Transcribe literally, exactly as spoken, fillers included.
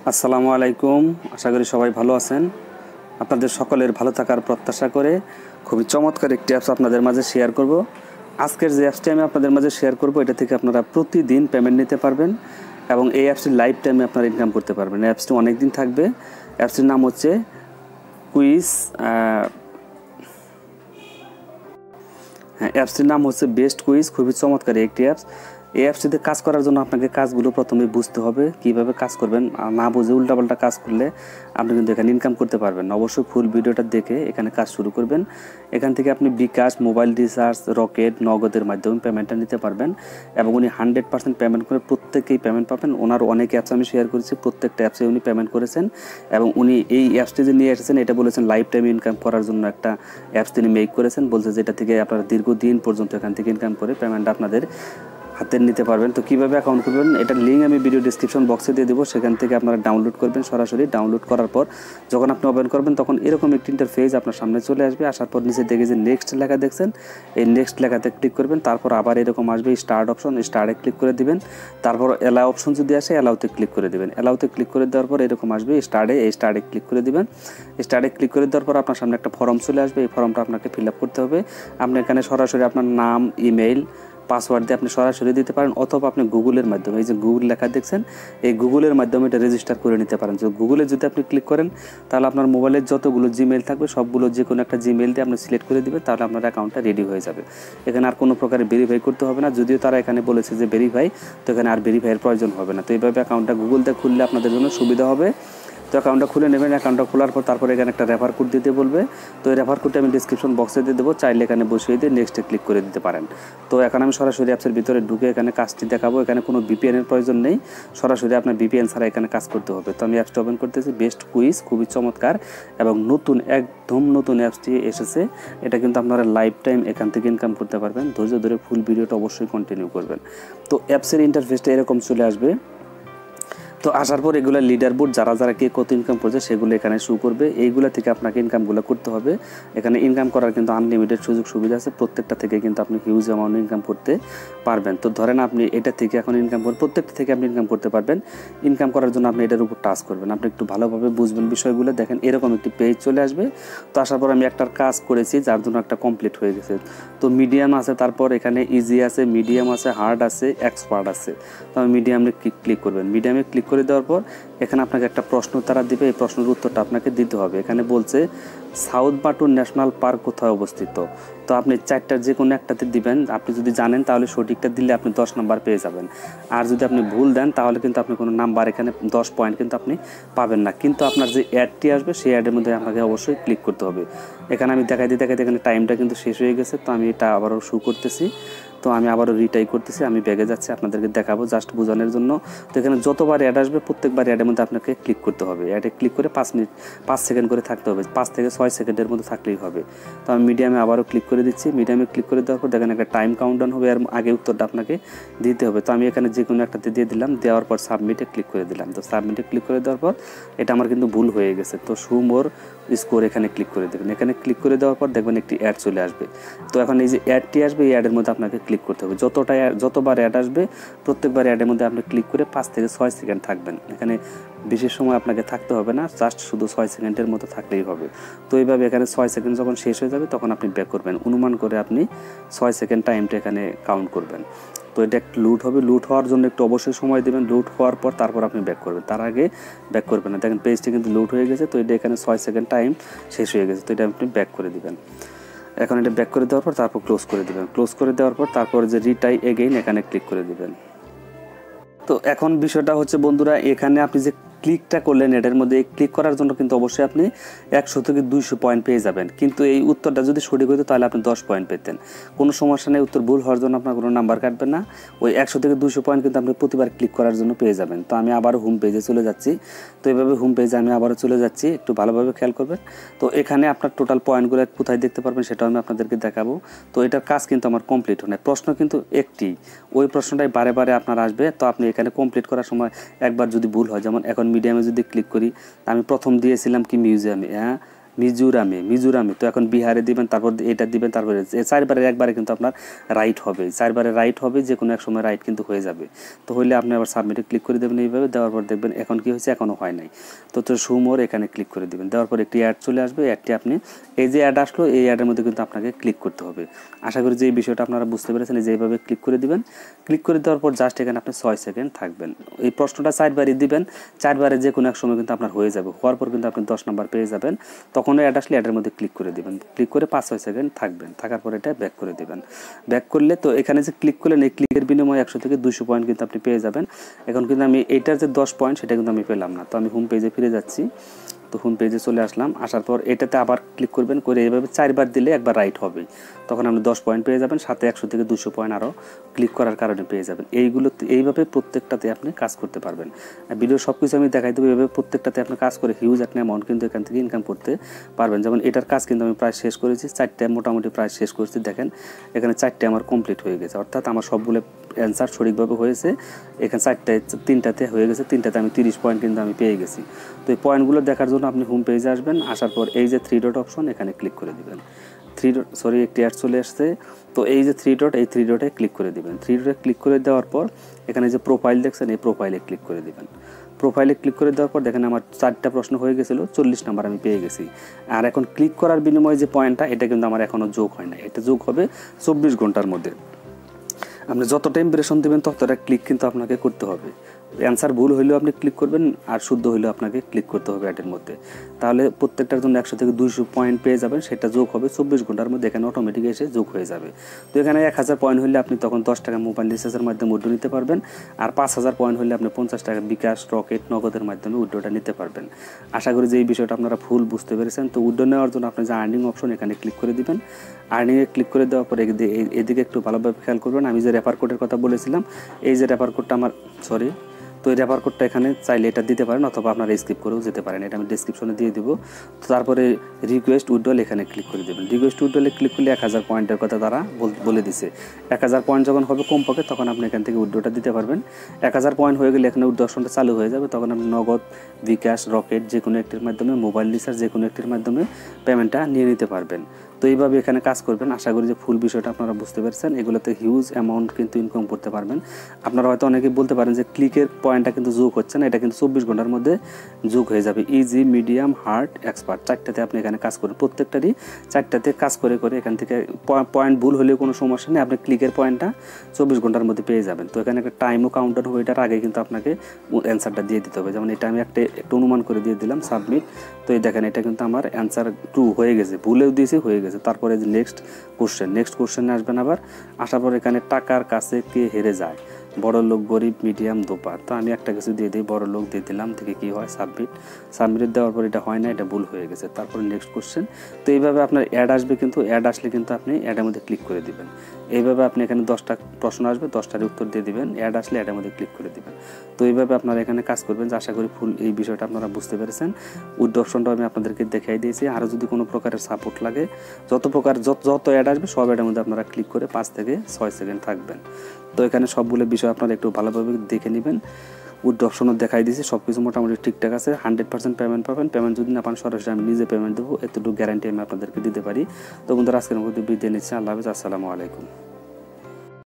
আসসালামু আলাইকুম। আশা করি সবাই ভালো আছেন। আপনাদের সকলের ভালো থাকার প্রত্যাশা করে খুবই চমৎকার একটি অ্যাপস আপনাদের মাঝে শেয়ার করব। আজকের যে অ্যাপসটি আমি আপনাদের মাঝে শেয়ার করব, এটা থেকে আপনারা প্রতিদিন পেমেন্ট নিতে পারবেন এবং এই অ্যাপসটি লাইফ টাইমে আপনারা ইনকাম করতে পারবেন। এই অ্যাপসটি অনেক দিন থাকবে। অ্যাপসটির নাম হচ্ছে কুইজ হ্যাঁ অ্যাপসটির নাম হচ্ছে বেস্ট কুইজ। খুবই চমৎকার একটি অ্যাপস। এই অ্যাপসটিতে কাজ করার জন্য আপনাকে কাজগুলো প্রথমে বুঝতে হবে, কিভাবে কাজ করবেন। না বুঝে উল্টাপাল্টা কাজ করলে আপনি কিন্তু এখানে ইনকাম করতে পারবেন না। অবশ্যই ফুল ভিডিওটা দেখে এখানে কাজ শুরু করবেন। এখান থেকে আপনি বিকাশ, মোবাইল রিচার্জ, রকেট, নগদের মাধ্যমে পেমেন্টটা নিতে পারবেন এবং উনি হান্ড্রেড পার্সেন্ট পেমেন্ট করে প্রত্যেকেই পেমেন্ট পাবেন। ওনার অনেক অ্যাপস আমি শেয়ার করেছি, প্রত্যেকটা অ্যাপসে উনি পেমেন্ট করেছেন এবং উনি এই অ্যাপসটি যে নিয়ে এসেছেন এটা বলেছেন লাইফ টাইম ইনকাম করার জন্য একটা অ্যাপস তিনি মেক করেছেন। বলছে যেটা থেকে আপনারা দীর্ঘদিন পর্যন্ত এখান থেকে ইনকাম করে পেমেন্ট আপনাদের হাতে নিতে পারবেন। তো কীভাবে অ্যাকাউন্ট করবেন এটার লিঙ্ক আমি ভিডিও ডিসক্রিপশন বক্সে দিয়ে দেবো। সেখান থেকে আপনারা ডাউনলোড করবেন। সরাসরি ডাউনলোড করার পর যখন আপনি ওপেন করবেন তখন এরকম একটি ইন্টারফেস আপনার সামনে চলে আসবে। আসার পর নিচে দেখে যে নেক্সট লেখা দেখছেন, এই নেক্সট লেখাতে ক্লিক করবেন। তারপর আবার এরকম আসবে স্টার্ট অপশন, স্টার্টে ক্লিক করে দিবেন। তারপর অ্যালাউ অপশন যদি আসে অ্যালাউতে ক্লিক করে দেবেন। অ্যালাউতে ক্লিক করে দেওয়ার পর এরকম আসবে স্টার্টে, এই স্টার্টে ক্লিক করে দিবেন। স্টার্টে ক্লিক করে দেওয়ার পর আপনার সামনে একটা ফর্ম চলে আসবে। এই ফর্মটা আপনাকে ফিল আপ করতে হবে। আপনি এখানে সরাসরি আপনার নাম, ইমেইল, পাসওয়ার্ড দিয়ে আপনি সরাসরি দিতে পারেন, অথবা আপনি গুগলের মাধ্যমে, এই যে গুগল লেখা দেখছেন, এই গুগলের মাধ্যমে এটা রেজিস্টার করে নিতে পারেন। তো গুগলে যদি আপনি ক্লিক করেন তাহলে আপনার মোবাইলের যতগুলো জিমেইল থাকবে সবগুলো যে কোনো একটা জিমেইল দিয়ে আপনি সিলেক্ট করে দিবেন, তাহলে আপনার অ্যাকাউন্টটা রেডি হয়ে যাবে। এখানে আর কোনো প্রকারে ভেরিফাই করতে হবে না, যদিও তারা এখানে বলেছে যে ভেরিফাই, তো এখানে আর ভেরিফাইয়ের প্রয়োজন হবে না। তো এইভাবে অ্যাকাউন্টটা গুগল দিয়ে খুললে আপনাদের জন্য সুবিধা হবে। তো অ্যাকাউন্টটা খুলে নেবেন। অ্যাকাউন্টটা খোলার পর তারপরে এখানে একটা রেফার কোড দিতে বলবে। তো এই রেফার কোডটা আমি ডিসক্রিপশন বক্সে দিয়ে দেবো, চাইলে এখানে বসিয়ে দিয়ে নেক্সটে ক্লিক করে দিতে পারেন। তো এখন আমি সরাসরি অ্যাপসের ভিতরে ঢুকে এখানে কাজটি দেখাবো। এখানে কোনো ভিপিএনের প্রয়োজন নেই, সরাসরি আপনার ভিপিএন ছাড়া এখানে কাজ করতে হবে। তো আমি অ্যাপসটা ওপেন করতেছি। বেস্ট কুইজ খুবই চমৎকার এবং নতুন, একদম নতুন অ্যাপসটি এসেছে। এটা কিন্তু আপনারা লাইফ টাইম এখান থেকে ইনকাম করতে পারবেন। ধৈর্য ধরে ফুল ভিডিওটা অবশ্যই কন্টিনিউ করবেন। তো অ্যাপসের ইন্টারফেসটা এরকম চলে আসবে। তো আসার পর এগুলো লিডার বোর্ড, যারা যারা কে কত ইনকাম করছে সেগুলো এখানে শো করবে। এইগুলো থেকে আপনাকে ইনকামগুলো করতে হবে। এখানে ইনকাম করার কিন্তু আনলিমিটেড সুযোগ সুবিধা আছে। প্রত্যেকটা থেকে কিন্তু আপনি হিউজ অ্যামাউন্ট ইনকাম করতে পারবেন। তো ধরেন আপনি এটা থেকে এখন ইনকাম করেন, প্রত্যেকটা থেকে আপনি ইনকাম করতে পারবেন। ইনকাম করার জন্য আপনি এটার উপর টাচ করবেন। আপনি একটু ভালোভাবে বুঝবেন বিষয়গুলো। দেখেন এরকম একটি পেজ চলে আসবে। তো আসার পর আমি একটা কাজ করেছি যার জন্য একটা কমপ্লিট হয়ে গেছে। তো মিডিয়াম আছে, তারপর এখানে ইজি আছে, মিডিয়াম আছে, হার্ড আছে, এক্সপার্ট আছে। তো আমি মিডিয়ামে ক্লিক করবেন। মিডিয়ামে ক্লিক করে দেওয়ার পর এখানে আপনাকে একটা প্রশ্ন তারা দিবে। এই প্রশ্নের উত্তরটা আপনাকে দিতে হবে। এখানে বলছে সাউথ বাটু ন্যাশনাল পার্ক কোথায় অবস্থিত। তো আপনি চারটার যে কোনো একটাতে দিবেন। আপনি যদি জানেন তাহলে সঠিকটা দিলে আপনি দশ নাম্বার পেয়ে যাবেন। আর যদি আপনি ভুল দেন তাহলে কিন্তু আপনি কোনো নাম্বার, এখানে দশ পয়েন্ট কিন্তু আপনি পাবেন না। কিন্তু আপনার যে অ্যাডটি আসবে সেই অ্যাডের মধ্যে আপনাকে অবশ্যই ক্লিক করতে হবে। এখানে আমি দেখাই দিই দেখাই এখানে টাইমটা কিন্তু শেষ হয়ে গেছে। তো আমি এটা আবারও শো করতেছি। তো আমি আবারও রিটাই করতেছি। আমি ব্যাগে যাচ্ছি আপনাদেরকে দেখাবো জাস্ট বোঝানোর জন্য। তো এখানে যতবার অ্যাড আসবে প্রত্যেকবার অ্যাডের মধ্যে আপনাকে ক্লিক করতে হবে। অ্যাডে ক্লিক করে পাঁচ মিনিট পাঁচ সেকেন্ড করে থাকতে হবে। পাঁচ থেকে ছয় সেকেন্ডের মধ্যে থাকলেই হবে। তো আমি মিডিয়ামে আবারও ক্লিক করে দিচ্ছি। মিডিয়ামে ক্লিক করে দেওয়ার পর দেখেন একটা টাইম কাউন্টডাউন হবে, আর আগে উত্তরটা আপনাকে দিতে হবে। তো আমি এখানে যে কোনো একটাতে দিয়ে দিলাম। দেওয়ার পর সাবমিটে ক্লিক করে দিলাম। তো সাবমিটে ক্লিক করে দেওয়ার পর এটা আমার কিন্তু ভুল হয়ে গেছে। তো শো মোর স্কোর এখানে ক্লিক করে দেবেন। এখানে ক্লিক করে দেওয়ার পর দেখবেন একটি অ্যাড চলে আসবে। তো এখন এই যে অ্যাডটি আসবে এই অ্যাডের মধ্যে আপনাকে ক্লিক করতে হবে। যতটা যতবার অ্যাড আসবে প্রত্যেকবার অ্যাডের মধ্যে আপনি ক্লিক করে পাঁচ থেকে ছয় সেকেন্ড থাকবেন। এখানে বেশি সময় আপনাকে থাকতে হবে না, জাস্ট শুধু ছয় সেকেন্ডের মতো থাকলেই হবে। তো এইভাবে এখানে ছয় সেকেন্ড যখন শেষ হয়ে যাবে তখন আপনি ব্যাক করবেন। অনুমান করে আপনি ছয় সেকেন্ড টাইমটা এখানে কাউন্ট করবেন। তো এটা একটু লুট হবে। লুট হওয়ার জন্য একটু অবশ্যই সময় দেবেন। লুট হওয়ার পর তারপর আপনি ব্যাক করবেন, তার আগে ব্যাক করবেন না। দেখেন পেজটি কিন্তু লুট হয়ে গেছে। তো এটা এখানে ছয় সেকেন্ড টাইম শেষ হয়ে গেছে। তো এটা আপনি ব্যাক করে দিবেন। এখন এটা ব্যাক করে দেওয়ার পর তারপর ক্লোজ করে দিবেন। ক্লোজ করে দেওয়ার পর তারপর যে রিটাই এগেইন এখানে ক্লিক করে দিবেন। তো এখন বিষয়টা হচ্ছে বন্ধুরা, এখানে আপনি যে ক্লিকটা করলেন এটার মধ্যে ক্লিক করার জন্য কিন্তু অবশ্যই আপনি একশো থেকে দুইশো পয়েন্ট পেয়ে যাবেন। কিন্তু এই উত্তরটা যদি সঠিক হতো তাহলে আপনি দশ পয়েন্ট পেতেন। কোনো সমস্যা নেই, উত্তর ভুল হওয়ার জন্য আপনার কোনো নাম্বার কাটবে না। ওই একশো থেকে দুইশো পয়েন্ট কিন্তু আপনি প্রতিবার ক্লিক করার জন্য পেয়ে যাবেন। তো আমি আবারও হোম পেজে চলে যাচ্ছি। তো এইভাবে হোম পেজে আমি আবারও চলে যাচ্ছি, একটু ভালোভাবে খেয়াল করবেন। তো এখানে আপনার টোটাল পয়েন্টগুলো কোথায় দেখতে পারবেন সেটাও আমি আপনাদেরকে দেখাবো। তো এটার কাজ কিন্তু আমার কমপ্লিট হয় না। প্রশ্ন কিন্তু একটি, ওই প্রশ্নটাই বারে বারে আপনার আসবে। তো আপনি এখানে কমপ্লিট করার সময় একবার যদি ভুল হয়, যেমন এখন মিডিয়ামে যদি ক্লিক করি, আমি প্রথম দিয়েছিলাম কি মিউজিয়ামে, হ্যাঁ মিজোরামে মিজোরামে তো এখন বিহারে দিবেন, তারপর এটা দিবেন, তারপরে চারবারে একবারে কিন্তু আপনার রাইট হবে, চারবারে রাইট হবে, যে কোনো এক সময় রাইট কিন্তু হয়ে যাবে। তো হইলে আপনি আবার সাবমিটে ক্লিক করে দেবেন, এইভাবে দেওয়ার পর দেখবেন এখন কি হয়েছে, এখনও হয় নাই। তো তো সুমোর এখানে ক্লিক করে দেবেন, দেওয়ার পর একটি অ্যাড চলে আসবে, অ্যাডটি আপনি এই যে অ্যাড আসলো এই অ্যাডের মধ্যে কিন্তু আপনাকে ক্লিক করতে হবে। আশা করি যে এই বিষয়টা আপনারা বুঝতে পেরেছেন। যেভাবে ক্লিক করে দিবেন, ক্লিক করে দেওয়ার পর জাস্ট এখানে আপনি ছয় সেকেন্ড থাকবেন। এই প্রশ্নটা চারবারই দিবেন, চারবারে যে কোনো এক সময় কিন্তু আপনার হয়ে যাবে, হওয়ার পর কিন্তু আপনি দশ নাম্বার পেয়ে যাবেন। তখন অ্যাড আসলে অ্যাডের মধ্যে ক্লিক করে দেবেন, ক্লিক করে পাঁচ ছয় সেকেন্ড থাকবেন, থাকার পর এটা ব্যাক করে দেবেন। ব্যাক করলে তো এখানে যে ক্লিক করলেন, এই ক্লিকের বিনিময়ে একশো থেকে দুশো পয়েন্ট কিন্তু আপনি পেয়ে যাবেন। এখন কিন্তু আমি এইটার যে দশ পয়েন্ট সেটা কিন্তু আমি পেলাম না। তো আমি হোম পেজে ফিরে যাচ্ছি, তো হোম পেজে চলে আসলাম, আসার পর এটাতে আবার ক্লিক করবেন, করে এইভাবে চারবার দিলে একবার রাইট হবে, তখন আপনি দশ পয়েন্ট পেয়ে যাবেন, সাথে একশো থেকে দুশো পয়েন্ট আরও ক্লিক করার কারণে পেয়ে যাবেন। এইগুলো এইভাবে প্রত্যেকটাতে আপনি কাজ করতে পারবেন। ভিডিও সব কিছু আমি দেখাই দেবো, এইভাবে প্রত্যেকটাতে আপনি কাজ করে হিউজ একটা অ্যামাউন্ট কিন্তু এখান থেকে ইনকাম করতে পারবেন। যেমন এটার কাজ কিন্তু আমি প্রায় শেষ করেছি, চারটে মোটামুটি প্রায় শেষ করেছি। দেখেন এখানে চারটে আমার কমপ্লিট হয়ে গেছে, অর্থাৎ আমার সবগুলো অ্যান্সার সঠিকভাবে হয়েছে। এখানে চারটায় তিনটাতে হয়ে গেছে, তিনটাতে আমি তিরিশ পয়েন্ট কিন্তু আমি পেয়ে গেছি। তো এই পয়েন্টগুলো দেখার জন্য আপনি হোম পেজে আসবেন, আসার পর এই যে থ্রি ডট অপশন এখানে ক্লিক করে দেবেন। থ্রি ডট সরি একটি অ্যাড চলে আসছে, তো এই যে থ্রি ডট এই থ্রি ডটে ক্লিক করে দেবেন। থ্রি ডটে ক্লিক করে দেওয়ার পর এখানে যে প্রোফাইল দেখছেন, এই প্রোফাইলে ক্লিক করে দেবেন। প্রোফাইলে ক্লিক করে দেওয়ার পর দেখেন আমার চারটা প্রশ্ন হয়ে গেছিলো, চল্লিশ নাম্বার আমি পেয়ে গেছি। আর এখন ক্লিক করার বিনিময়ে যে পয়েন্টটা, এটা কিন্তু আমার এখনও যোগ হয় না, এটা যোগ হবে চব্বিশ ঘন্টার মধ্যে। আপনি যতটা ইমপ্রেশন দেবেন ততটা ক্লিক কিন্তু আপনাকে করতে হবে। অ্যান্সার ভুল হইলেও আপনি ক্লিক করবেন, আর শুদ্ধ হইলেও আপনাকে ক্লিক করতে হবে অ্যাডের মধ্যে। তাহলে প্রত্যেকটার জন্য একশো থেকে দুইশো পয়েন্ট পেয়ে যাবেন, সেটা যোগ হবে চব্বিশ ঘন্টার মধ্যে, এখানে অটোমেটিক এসে যোগ হয়ে যাবে। তো এখানে এক হাজার পয়েন্ট হলে আপনি তখন দশ টাকা মোবাইল রিচার্জের মাধ্যমে উইড্রো নিতে পারবেন, আর পাঁচ হাজার পয়েন্ট হলে আপনি পঞ্চাশ টাকা বিকাশ, রকেট, নগদের মাধ্যমে উইড্রোটা নিতে পারবেন। আশা করি যে এই বিষয়টা আপনারা ফুল বুঝতে পেরেছেন। তো উইড্রো নেওয়ার জন্য আপনি যে আর্নিং অপশন এখানে ক্লিক করে দিবেন। আর্নিংয়ে ক্লিক করে দেওয়ার পরে এদিকে একটু ভালোভাবে খেয়াল করবেন, আমি যে রেফার কোডের কথা বলেছিলাম, এই যে রেফার কোডটা আমার সরি তো এই রেফার কোডটা এখানে চাইলে এটা দিতে পারেন, অথবা আপনারা স্কিপ করেও যেতে পারেন, এটা আমি ডিসক্রিপশনে দিয়ে দিব। তো তারপরে রিকোয়েস্ট উইথড্রল এখানে ক্লিক করে দেবেন। রিকোয়েস্ট উইথড্রলে ক্লিক করলে এক হাজার পয়েন্টের কথা তারা বলে দিছে। এক হাজার পয়েন্ট যখন হবে কমপক্ষে, তখন আপনি এখান থেকে উইথড্রটা দিতে পারবেন। এক হাজার পয়েন্ট হয়ে গেলে এখানে উইথড্র অপশনটা চালু হয়ে যাবে, তখন আপনি নগদ, বিকাশ, রকেট যে কোনো একটির মাধ্যমে, মোবাইল রিচার্জ যে কোনো একটির মাধ্যমে পেমেন্টটা নিয়ে নিতে পারবেন। তো এইভাবে এখানে কাজ করবেন। আশা করি যে ফুল বিষয়টা আপনারা বুঝতে পারছেন। এগুলোতে হিউজ অ্যামাউন্ট কিন্তু ইনকাম করতে পারবেন। আপনারা হয়তো অনেকেই বলতে পারেন যে ক্লিকের পয়েন্টটা কিন্তু যোগ হচ্ছে না, এটা কিন্তু চব্বিশ ঘন্টার মধ্যে যোগ হয়ে যাবে। ইজি, মিডিয়াম, হার্ড, এক্সপার্ট চারটাতে আপনি এখানে কাজ করেন, প্রত্যেকটারই চারটাতে কাজ করে করে এখান থেকে পয়েন্ট ভুল হলেও কোনো সমস্যা নেই, আপনি ক্লিকের পয়েন্টটা চব্বিশ ঘন্টার মধ্যে পেয়ে যাবেন। তো এখানে একটা টাইমও কাউন্টার হবে, এটার আগে কিন্তু আপনাকে অ্যান্সারটা দিয়ে দিতে হবে। যেমন এটা আমি একটা একটু অনুমান করে দিয়ে দিলাম, সাবমিট। তো এই দেখেন এটা কিন্তু আমার অ্যান্সার টু হয়ে গেছে, ভুলেও দিয়েছি, হয়ে গেছে। তারপরে যে নেক্সট কোশ্চেন, নেক্সট কোশ্চেনে আসবেন আবার। আসার পর এখানে টাকার কাছে কে হেরে যায়, বড় লোক, গরিব, মিডিয়াম, দোপার। তো আমি একটা কিছু দিয়ে দিই, বড় লোক দিয়ে দিলাম, থেকে কী হয়, সাবমিট। সাবমিট দেওয়ার পর এটা হয় না, এটা ভুল হয়ে গেছে। তারপরে নেক্সট কোশ্চেন। তো এইভাবে আপনার অ্যাড আসবে, কিন্তু অ্যাড আসলে কিন্তু আপনি অ্যাডের মধ্যে ক্লিক করে দিবেন। এইভাবে আপনি এখানে দশটা প্রশ্ন আসবে, দশটার উত্তর দিয়ে দিবেন, অ্যাড আসলে অ্যাডের মধ্যে ক্লিক করে দিবেন। তো এইভাবে আপনারা এখানে কাজ করবেন। আশা করি ফুল এই বিষয়টা আপনারা বুঝতে পেরেছেন। উইথড্র অপশনটা আমি আপনাদেরকে দেখাই দিয়েছি। আরও যদি কোনো প্রকারের সাপোর্ট লাগে, যত প্রকার যত যত অ্যাড আসবে সব অ্যাডের মধ্যে আপনারা ক্লিক করে পাঁচ থেকে ছয় সেকেন্ড থাকবেন। তো এখানে সবগুলো বিষয় আপনারা একটু ভালোভাবে দেখে নেবেন। উইথড্র অপশনও দেখাই দিয়েছি, সব কিছু মোটামুটি ঠিকঠাক আছে। হান্ড্রেড পার্সেন্ট পেমেন্ট পাবেন। পেমেন্ট যদি না পান, সরাসরি আমি নিজে পেমেন্ট দেবো, এতটুকু গ্যারান্টি আমি আপনাদেরকে দিতে পারি। তো বন্ধুরা, আজকের মধ্যে বিদায় নিচ্ছি। আল্লাহ হাফেজ, আসসালামু আলাইকুম।